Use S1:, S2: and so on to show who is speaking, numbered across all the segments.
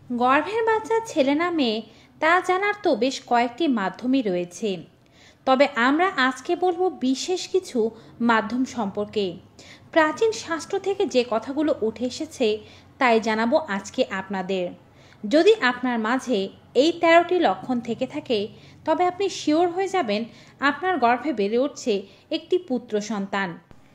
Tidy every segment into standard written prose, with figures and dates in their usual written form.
S1: গর্ভের বাচ্চা ছেলে না মেয়ে তা জানার তো বেশ কয়েকটি মাধ্যমই রয়েছে, তবে আমরা আজকে বলবো বিশেষ কিছু মাধ্যম সম্পর্কে। প্রাচীন শাস্ত্র থেকে যে কথাগুলো উঠে এসেছে তাই জানাবো আজকে আপনাদের। যদি আপনার মাঝে এই 13টি লক্ষণ থেকে থাকে তবে আপনি শিওর হয়ে যাবেন আপনার গর্ভে বেড়ে উঠছে একটি পুত্র সন্তান।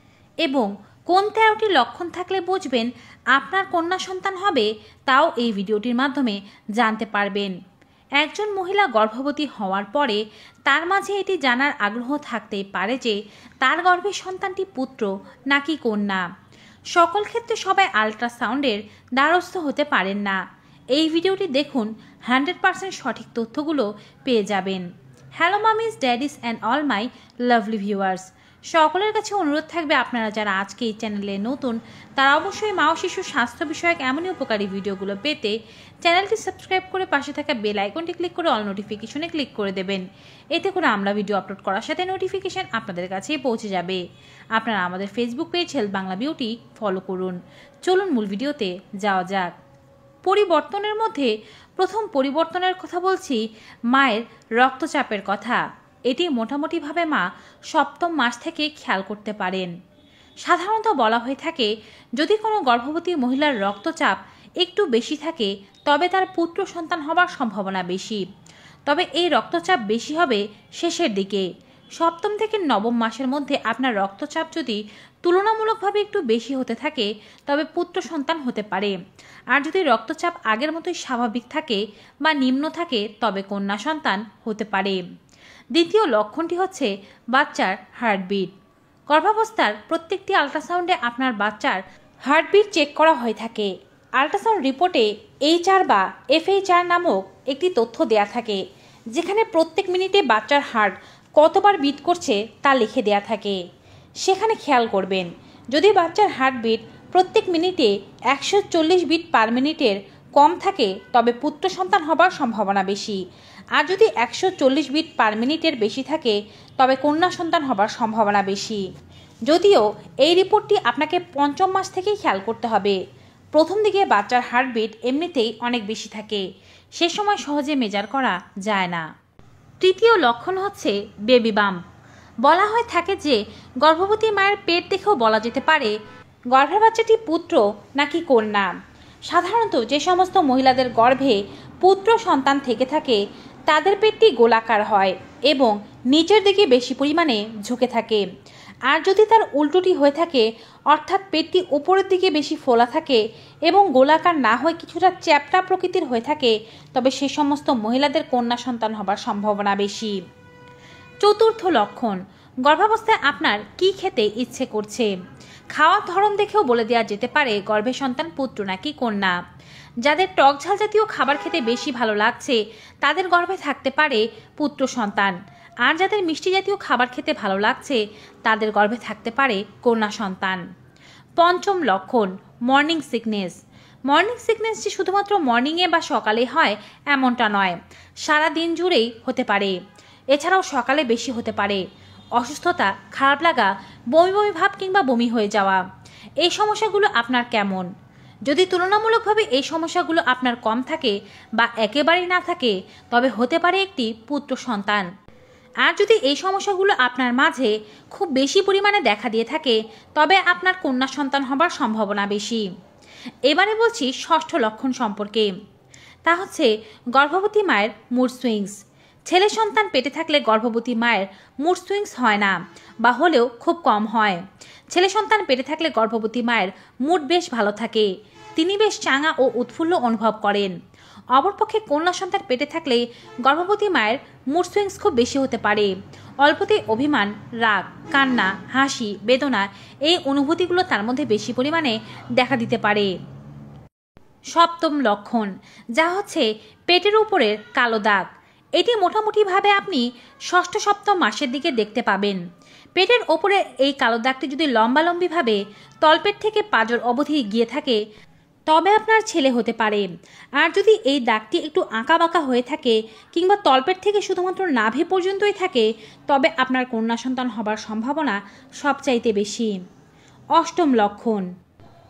S1: এবং কোন 13টি লক্ষণ থাকলে বুঝবেন আপনার কন্যা সন্তান হবে তাও এই ভিডিওটির মাধ্যমে জানতে পারবেন। একজন মহিলা গর্ভবতী হওয়ার পরে তার মাঝে এটি জানার আগ্রহ থাকতেই পারে যে তার গর্ভের সন্তানটি পুত্র নাকি কন্যা। সকল ক্ষেত্রে সবাই আল্ট্রাসাউন্ডের দ্বারস্থ হতে পারেন না। এই ভিডিওটি দেখুন, 100% সঠিক তথ্যগুলো পেয়ে যাবেন। Hello mummies, daddies and all my lovely viewers, সকলের কাছে অনুরোধ থাকবে আপনারা যারা আজকে এই চ্যানেলে নতুন তারা অবশ্যই মা ও শিশু স্বাস্থ্য বিষয়ক এমনই উপকারী ভিডিওগুলো পেতে চ্যানেলটি সাবস্ক্রাইব করে পাশে থাকা বেল আইকনটি ক্লিক করে অল নোটিফিকেশনে ক্লিক করে দেবেন। এতে করে আমরা ভিডিও আপলোড করার সাথে নোটিফিকেশন আপনাদের কাছেই পৌঁছে যাবে। আপনারা আমাদের Facebook page health Bangla beauty follow করুন। চলুন মূল ভিডিওতে যাওয়া যাক। পরিবর্তনের মধ্যে প্রথম পরিবর্তনের কথা বলছি মায়ের রক্তচাপের কথা। এটি মোটামুটিভাবে মা 7ম মাস থেকে খেয়াল করতে পারেন। সাধারণত বলা হয়ে থাকে যদি কোনো গর্ভবতী মহিলার রক্তচাপ একটু বেশি থাকে তবে তার পুত্র সন্তান হবার সম্ভাবনা বেশি। তবে এই রক্তচাপ বেশি হবে শেষের দিকে। 7ম থেকে 9ম মাসের মধ্যে আপনার রক্তচাপ যদি তুলনামূলকভাবে একটু বেশি হতে থাকে তবে পুত্র সন্তান হতে পারে। আর যদি রক্তচাপ আগের মতোই স্বাভাবিক থাকে বা নিম্ন থাকে তবে কন্যা সন্তান হতে পারে। দ্বিতীয় লক্ষণটি হচ্ছে বাচ্চার হার্টবিট। গর্ভাবস্থার প্রত্যেকটি আল্ট্রাসাউন্ডে আপনার বাচ্চার হার্টবিট চেক করা হয়ে থাকে। আল্ট্রাসাউন্ড রিপোর্টে HR বা FHR নামক একটি তথ্য দেয়া থাকে, যেখানে প্রত্যেক মিনিটে বাচ্চার হার্ট কতবার বিট করছে তা লিখে দেয়া থাকে। সেখানে খেয়াল করবেন যদি বাচ্চার হার্টবিট প্রত্যেক মিনিটে 140 বিট পার মিনিটের কম থাকে তবে পুত্র সন্তান হবার সম্ভাবনা বেশি। আর যদি 140 বিট পার মিনিটের বেশি থাকে তবে কন্যা সন্তান হবার সম্ভাবনা বেশি। যদিও এই রিপোর্টটি আপনাকে 5ম মাস থেকেই খেয়াল করতে হবে। প্রথম দিকে বাচ্চার হার্টবিট এমনিতেই অনেক বেশি থাকে, সে সময় সহজে মেজার করা যায় না। তৃতীয় লক্ষণ হচ্ছে বেবি বাম্প। বলা হয়ে থাকে যে গর্ভবতী মায়ের পেট দেখেও বলা যেতে পারে গর্ভের বাচ্চাটি পুত্র নাকি কন্যা। সাধারণত যে সমস্ত মহিলাদের গর্ভে পুত্র সন্তান থেকে থাকে তাদের পেটটি গোলাকার হয় এবং নিচের দিকে বেশি পরিমাণে ঝুঁকে থাকে। আর যদি তার উল্টোটি হয়ে থাকে অর্থাৎ পেটটি উপরের দিকে বেশি ফোলা থাকে এবং গোলাকার না হয়ে কিছুটা চ্যাপ্টা প্রকৃতির হয়ে থাকে তবে সে সমস্ত মহিলাদের কন্যা সন্তান হবার সম্ভাবনা বেশি। চতুর্থ লক্ষণ, গর্ভাবস্থায় আপনার কি খেতে ইচ্ছে করছে। খাওয়ার ধরন দেখেও বলে দেওয়া যেতে পারে গর্ভে সন্তান পুত্র নাকি কন্যা। যাদের টক ঝাল জাতীয় খাবার খেতে বেশি ভালো লাগছে তাদের গর্ভে থাকতে পারে পুত্র সন্তান। আর যাদের মিষ্টি জাতীয় খাবার খেতে ভালো লাগছে তাদের গর্ভে থাকতে পারে কন্যা সন্তান। পঞ্চম লক্ষণ, মর্নিং সিকনেস। মর্নিং সিকনেস যে শুধুমাত্র মর্নিংয়ে বা সকালে হয় এমনটা নয়, সারা দিন জুড়েই হতে পারে। এছাড়াও সকালে বেশি হতে পারে। অসুস্থতা, খারাপ লাগা, বমি বমি ভাব কিংবা বমি হয়ে যাওয়া, এই সমস্যাগুলো আপনার কেমন? যদি তুলনামূলকভাবে এই সমস্যাগুলো আপনার কম থাকে বা একেবারেই না থাকে তবে হতে পারে একটি পুত্র সন্তান। আর যদি এই সমস্যাগুলো আপনার মাঝে খুব বেশি পরিমাণে দেখা দিয়ে থাকে তবে আপনার কন্যা সন্তান হবার সম্ভাবনা বেশি। এবারে বলছি ষষ্ঠ লক্ষণ সম্পর্কে, তা হচ্ছে গর্ভবতী মায়ের মুড সুইংস। ছেলে সন্তান পেটে থাকলে গর্ভবতী মায়ের মুড সুইংস হয় না বা হলেও খুব কম হয়। ছেলে সন্তান পেটে থাকলে গর্ভবতী মায়ের মুড বেশ ভালো থাকে, তিনি বেশ চাঙা ও উৎফুল্ল অনুভব করেন। অপরপক্ষে কন্যা সন্তান পেটে থাকলে গর্ভবতী মায়ের মুড সুইংস খুব বেশি হতে পারে। অল্পতেই অভিমান, রাগ, কান্না, হাসি, বেদনা এই অনুভূতিগুলো তার মধ্যে বেশি পরিমাণে দেখা দিতে পারে। সপ্তম লক্ষণ, যা হচ্ছে পেটের উপরের কালো দাগ। এটি মোটামুটিভাবে আপনি 6ষ্ঠ 7ম মাসের দিকে দেখতে পাবেন। পেটের ওপরে এই কালো দাগটি যদি লম্বালম্বিভাবে তলপেট থেকে পাঁজর অবধি গিয়ে থাকে তবে আপনার ছেলে হতে পারে। আর যদি এই দাগটি একটু আঁকা বাঁকা হয়ে থাকে কিংবা তলপেট থেকে শুধুমাত্র নাভি পর্যন্তই থাকে তবে আপনার কন্যা সন্তান হবার সম্ভাবনা সবচাইতে বেশি। অষ্টম লক্ষণ,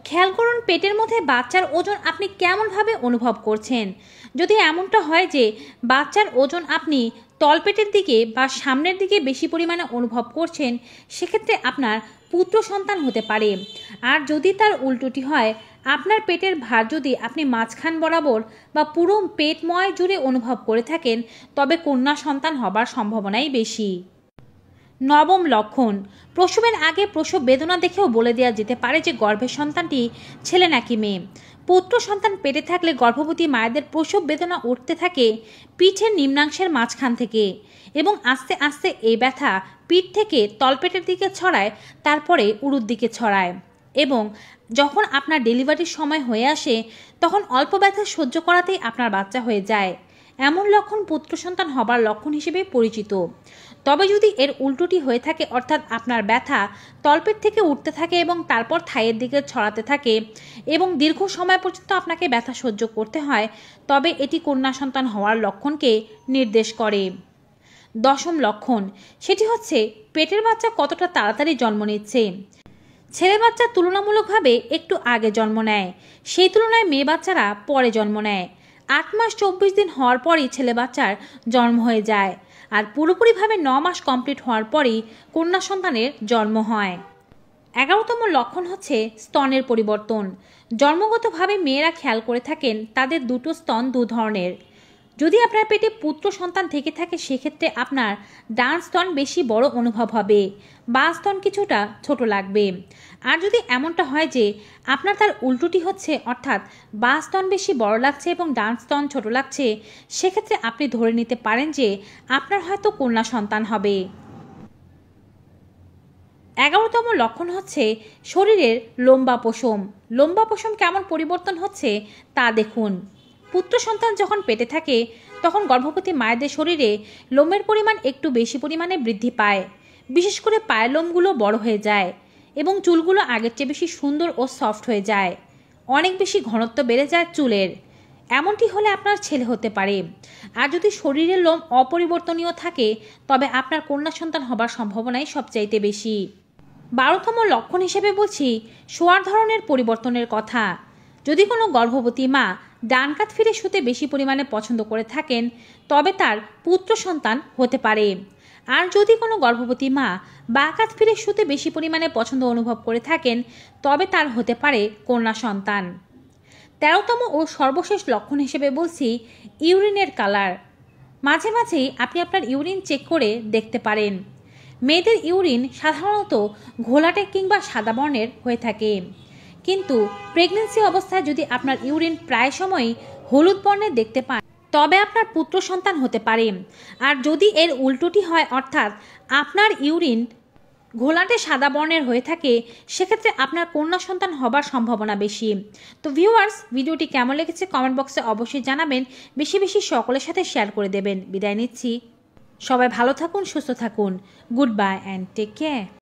S1: খেয়াল করুন পেটের মধ্যে বাচ্চার ওজন আপনি কেমনভাবে অনুভব করছেন। যদি এমনটা হয় যে বাচ্চার ওজন আপনি তলপেটের দিকে বা সামনের দিকে বেশি পরিমাণে অনুভব করছেন, সেক্ষেত্রে আপনার পুত্র সন্তান হতে পারে। আর যদি তার উল্টোটি হয়, আপনার পেটের ভার যদি আপনি মাঝখান বরাবর বা পুরো পেটময় জুড়ে অনুভব করে থাকেন, তবে কন্যা সন্তান হবার সম্ভাবনাই বেশি। নবম লক্ষণ, প্রসবের আগে প্রসব বেদনা দেখেও বলে দেওয়া যেতে পারে যে গর্ভের সন্তানটি ছেলে নাকি মেয়ে। পুত্র সন্তান পেটে থাকলে গর্ভবতী মায়েদের প্রসব বেদনা উঠতে থাকে পিঠের নিম্নাংশের মাঝখান থেকে, এবং আস্তে আস্তে এই ব্যথা পিঠ থেকে তলপেটের দিকে ছড়ায়, তারপরে উরুর দিকে ছড়ায়, এবং যখন আপনার ডেলিভারির সময় হয়ে আসে তখন অল্প ব্যথা সহ্য করাতেই আপনার বাচ্চা হয়ে যায়। এমন লক্ষণ পুত্র সন্তান হবার লক্ষণ হিসেবে পরিচিত। তবে যদি এর উল্টোটি হয়ে থাকে, অর্থাৎ আপনার ব্যথা তলপেট থেকে উঠতে থাকে এবং তারপর থাইয়ের দিকে ছড়াতে থাকে এবং দীর্ঘ সময় পর্যন্ত আপনাকে ব্যথা সহ্য করতে হয়, তবে এটি কন্যা সন্তান হওয়ার লক্ষণকে নির্দেশ করে। দশম লক্ষণ, সেটি হচ্ছে পেটের বাচ্চা কতটা তাড়াতাড়ি জন্ম নিচ্ছে। ছেলে বাচ্চা তুলনামূলকভাবে একটু আগে জন্ম নেয়, সেই তুলনায় মেয়ে বাচ্চারা পরে জন্ম নেয়। 8 মাস 24 দিন হওয়ার পরই ছেলে বাচ্চার জন্ম হয়ে যায়, আর পুরোপুরিভাবে 9 মাস কমপ্লিট হওয়ার পরই কন্যা সন্তানের জন্ম হয়। 11তম লক্ষণ হচ্ছে স্তনের পরিবর্তন। জন্মগতভাবে মেয়েরা খেয়াল করে থাকেন তাদের দুটো স্তন দু ধরনের। যদি আপনার পেটে পুত্র সন্তান থেকে থাকে, সেক্ষেত্রে আপনার ডান স্তন বেশি বড় অনুভব হবে, বাঁ স্তন কিছুটা ছোট লাগবে। আর যদি এমনটা হয় যে আপনার তার উল্টোটি হচ্ছে, অর্থাৎ বাঁ স্তন বেশি বড় লাগছে এবং ডান স্তন ছোট লাগছে, সেক্ষেত্রে আপনি ধরে নিতে পারেন যে আপনার হয়তো কন্যা সন্তান হবে। 11তম লক্ষণ হচ্ছে শরীরের লম্বা পশম। লম্বা পশম কেমন পরিবর্তন হচ্ছে তা দেখুন। পুত্র সন্তান যখন পেটে থাকে তখন গর্ভবতী মায়েদের শরীরে লোমের পরিমাণ একটু বেশি পরিমাণে বৃদ্ধি পায়। বিশেষ করে পায়ের লোমগুলো বড় হয়ে যায় এবং চুলগুলো আগের চেয়ে বেশি সুন্দর ও সফট হয়ে যায়। অনেক বেশি ঘনত্ব বেড়ে যায় চুলের। এমনটি হলে আপনার ছেলে হতে পারে। আর যদি শরীরের লোম অপরিবর্তনীয় থাকে, তবে আপনার কন্যা সন্তান হবার সম্ভাবনাই সবচাইতে বেশি। 12তম লক্ষণ হিসেবে বলছি শোয়ার ধরনের পরিবর্তনের কথা। যদি কোনো গর্ভবতী মা ডান কাত ফিরে শুতে বেশি পরিমাণে পছন্দ করে থাকেন, তবে তার পুত্র সন্তান হতে পারে। আর যদি কোনো গর্ভবতী মা বাঁ কাত ফিরে শুতে বেশি পরিমাণে পছন্দ অনুভব করে থাকেন, তবে তার হতে পারে কন্যা সন্তান। 13তম ও সর্বশেষ লক্ষণ হিসেবে বলছি ইউরিনের কালার। মাঝে মাঝেই আপনি আপনার ইউরিন চেক করে দেখতে পারেন। মেয়েদের ইউরিন সাধারণত ঘোলাটে কিংবা সাদা বর্ণের হয়ে থাকে, কিন্তু প্রেগন্যান্সি অবস্থায় যদি আপনার ইউরিন প্রায় সময়ই হলুদ বর্ণের দেখতে পান, তবে আপনার পুত্র সন্তান হতে পারে। আর যদি এর উল্টোটি হয়, অর্থাৎ আপনার ইউরিন ঘোলাটে সাদা বর্ণের হয়ে থাকে, সেক্ষেত্রে আপনার কন্যা সন্তান হবার সম্ভাবনা বেশি। তো ভিউয়ার্স, ভিডিওটি কেমন লেগেছে কমেন্ট বক্সে অবশ্যই জানাবেন, বেশি বেশি সকলের সাথে শেয়ার করে দেবেন। বিদায় নিচ্ছি, সবাই ভালো থাকুন, সুস্থ থাকুন। Good bye and take care.